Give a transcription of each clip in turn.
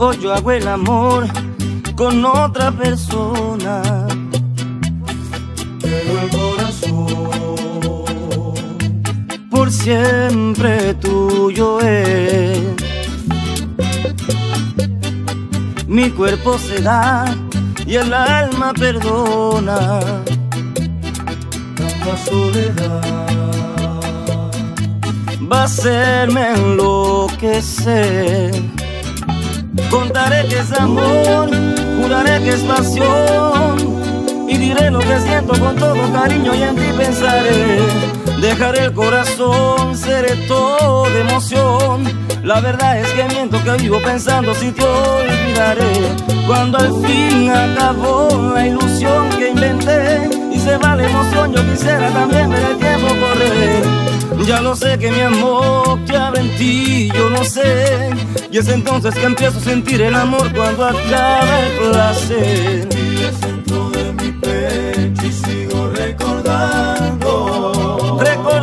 o yo hago el amor con otra persona. Pero el corazón por siempre tuyo es. Mi cuerpo se da y el alma perdona. tanta soledad va a hacerme enloquecer. Contaré que es amor, juraré que es pasión, y diré lo que siento con todo cariño y en ti pensaré. Dejaré el corazón, seré todo de emoción. La verdad es que miento, que vivo pensando si te olvidaré. Cuando al fin acabó la ilusión que inventé y se va la emoción, yo quisiera también ver el tiempo correr. Ya lo sé que mi amor te abre en ti, yo no sé. Y es entonces que empiezo a sentir el amor cuando acaba el placer. Vives dentro de mi pecho y sigo recordando.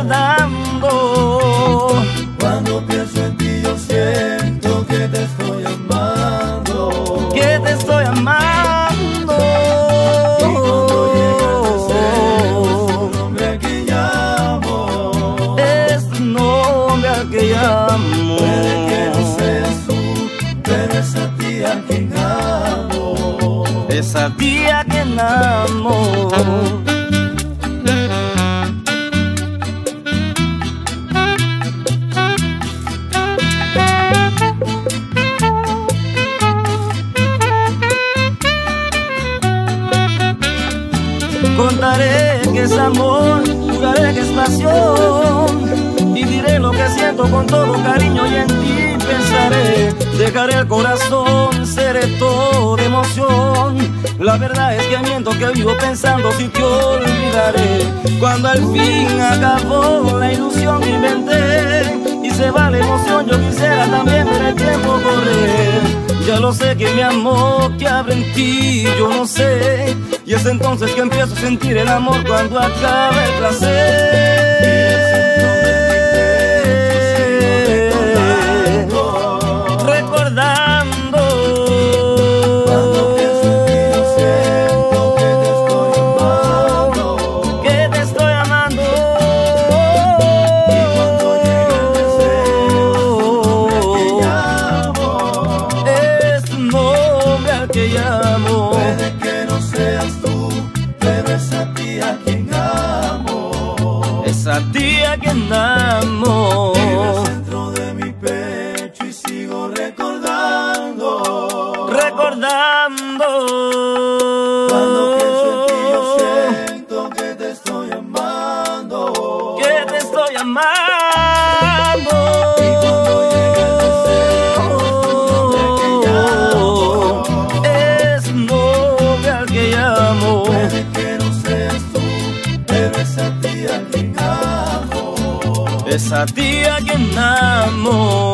Cuando pienso en ti yo siento que te estoy amando. Que te estoy amando. Y cuando llega el deseo es tu nombre al que llamo. Es tu nombre al que llamo. Puede que no seas tú, pero es a ti a quien amo. Es a ti a quien amo. Contaré que es amor, juraré que es pasión, y diré lo que siento con todo cariño y en ti pensaré. Dejaré el corazón, seré todo de emoción. La verdad es que miento, que vivo pensando si te olvidaré. Cuando al fin acabó la ilusión que inventé y se va la emoción, yo quisiera también ver el tiempo correr. Ya lo sé que mi amor te abre en ti, yo no sé. Y es entonces que empiezo a sentir el amor cuando acaba el placer. Recordando. Cuando pienso en ti yo siento que te estoy amando. Y cuando llega el deseo es tu nombre al que llamo. Puede que no seas tú, pero es a ti a quien amo. Es a ti a quien amo. Vives dentro de mi pecho y sigo recordando. Cuando pienso en ti yo siento que te estoy amando. Que te estoy amando. Y cuando llega el deseo es tu nombre al que llamo. puede que no seas tú, pero es a ti a quien amo. Es a ti a quien amo.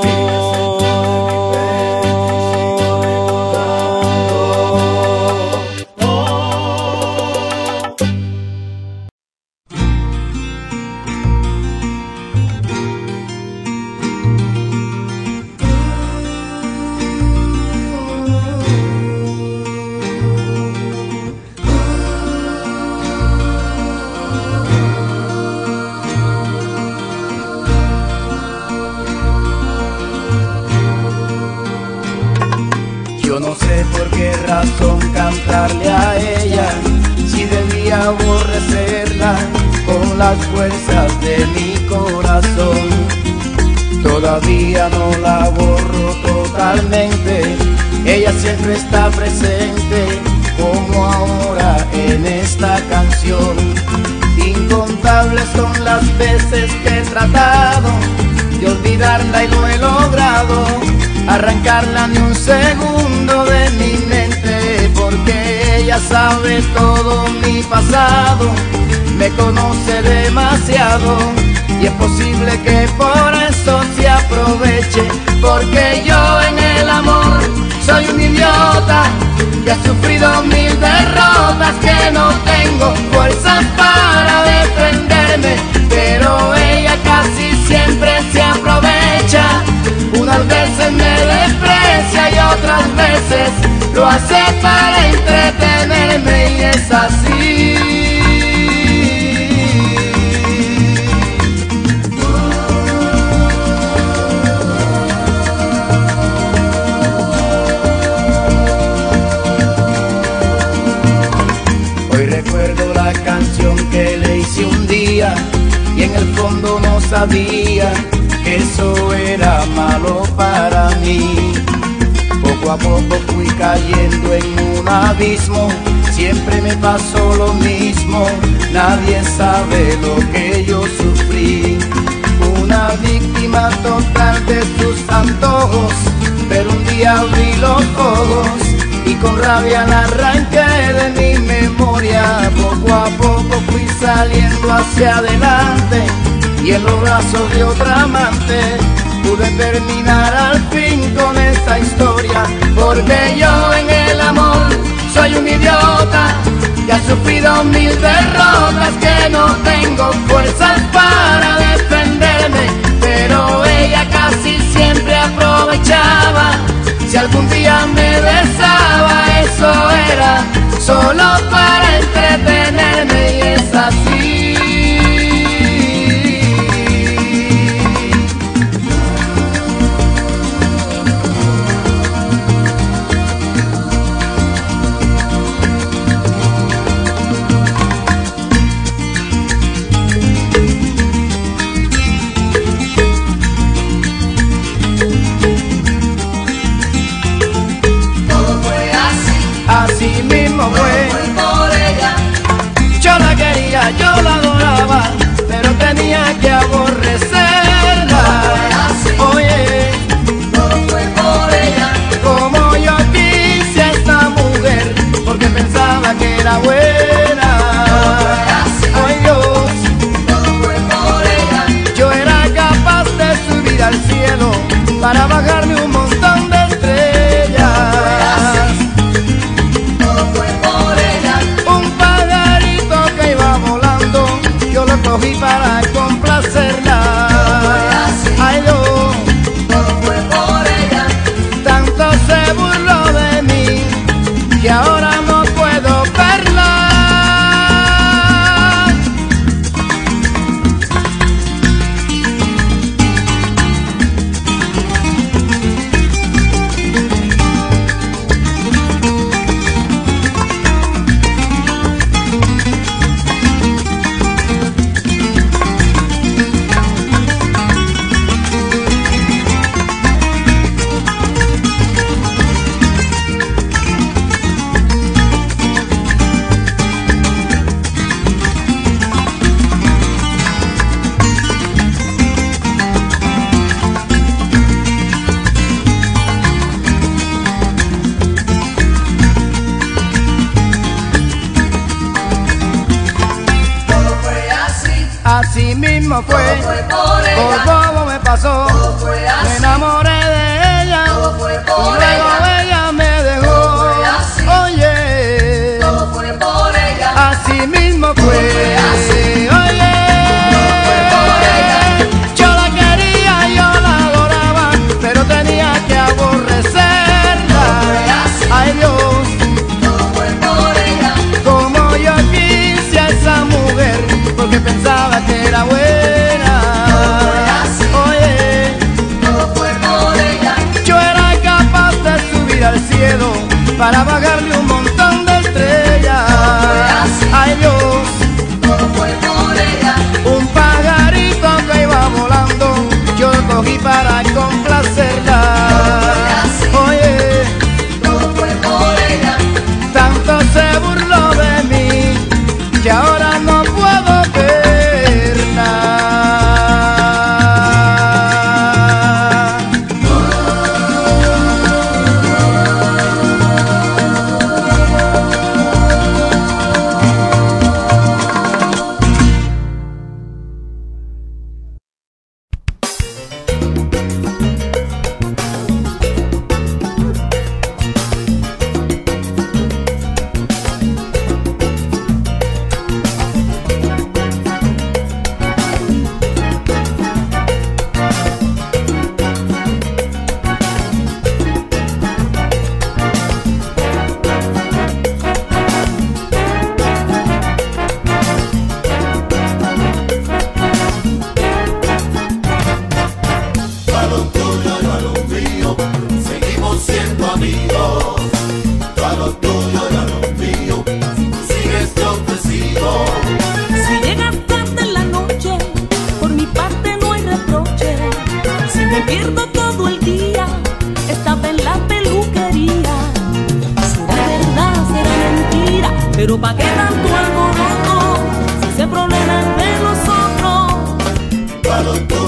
Yo no sé por qué razón cantarle a ella, si debía aborrecerla con las fuerzas de mi corazón. Todavía no la borro totalmente, ella siempre está presente, como ahora en esta canción. Incontables son las veces que he tratado de olvidarla y no he logrado arrancarla ni un segundo de mi mente, porque ella sabe todo mi pasado, me conoce demasiado y es posible que por eso se aproveche, porque yo en el amor soy un idiota que ha sufrido 1000 derrotas, que no tengo fuerza para defenderme, pero ella casi siempre se aprovecha. Unas veces me desprecia y otras muchas veces lo hace para entretenerme y es así. Hoy recuerdo la canción que le hice un día y en el fondo no sabía que eso era malo para mí. Poco a poco fui cayendo en un abismo, siempre me pasó lo mismo, nadie sabe lo que yo sufrí. Una víctima total de sus antojos, pero un día abrí los ojos y con rabia la arranqué de mi memoria. Poco a poco fui saliendo hacia adelante y en los brazos de otra amante pude terminar al fin con esta historia. Porque yo en el amor soy un idiota que ha sufrido 1000 derrotas, que no tengo fuerzas para defenderme, pero ella casi siempre aprovechaba. Si algún día me besaba, eso era solo para entretenerme y es así. Así mismo fue por ella. Yo la quería, yo la adoraba, pero tenía que aborrecerla. Oye, todo fue por ella. Como yo quise a esta mujer, porque pensaba que era buena. Ay Dios, todo fue por ella. Yo era capaz de subir al cielo para bajarme un montón de estrellas. Cogí para complacerla. Ay, no, todo fue por ella. Tanto se burló de mí que ahora no puedo verla. Así mismo fue, por bobo me pasó, me enamoré de ella y luego ella me dejó. Oye, así mismo fue. Oye, yo la quería, yo la adoraba, pero tenía que aborrecerla. Ay Dios, como yo quise a esa mujer, porque pensaba que era buena. Oye, todo fue por ella. Yo era capaz de subir al cielo para bajarle un montón de estrellas. Ay Dios, todo fue por ella. Un pajarito que iba volando, yo lo cogí para complacerla. Oye, todo fue por ella. Tanto se burló de mí que ahora no puedo verla. solo tú.